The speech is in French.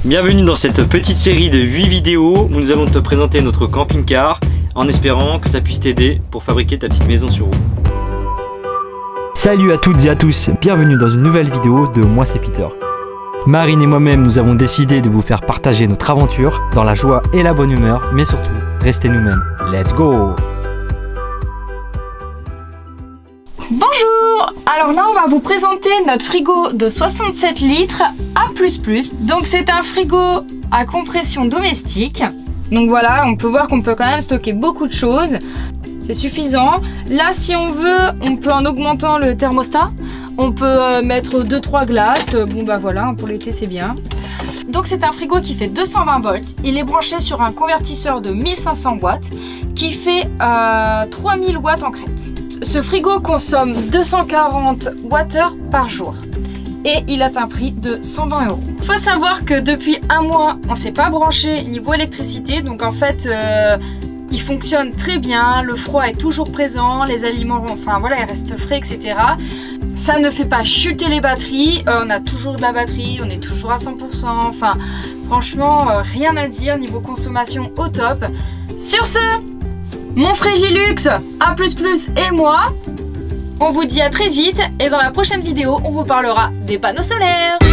Bienvenue dans cette petite série de 8 vidéos où nous allons te présenter notre camping-car en espérant que ça puisse t'aider pour fabriquer ta petite maison sur roue. Salut à toutes et à tous, bienvenue dans une nouvelle vidéo de Moi c'est Peter. Marine et moi-même nous avons décidé de vous faire partager notre aventure dans la joie et la bonne humeur, mais surtout, restez nous-mêmes. Let's go! Bonjour! Alors là on va vous présenter notre frigo de 67 litres A++. Donc c'est un frigo à compression domestique. Donc voilà, on peut voir qu'on peut quand même stocker beaucoup de choses. C'est suffisant. Là si on veut, on peut en augmentant le thermostat. On peut mettre 2-3 glaces. Bon bah voilà, pour l'été c'est bien. Donc c'est un frigo qui fait 220 volts. Il est branché sur un convertisseur de 1500 watts qui fait 3000 watts en crête. Ce frigo consomme 240 Wh par jour et il a un prix de 120 €. Il faut savoir que depuis un mois, on ne s'est pas branché niveau électricité, donc en fait, il fonctionne très bien, le froid est toujours présent, les aliments, enfin voilà, ils restent frais, etc. Ça ne fait pas chuter les batteries, on a toujours de la batterie, on est toujours à 100%, enfin franchement, rien à dire, niveau consommation au top. Sur ce, mon Frigilux A++ et moi, on vous dit à très vite et dans la prochaine vidéo, on vous parlera des panneaux solaires.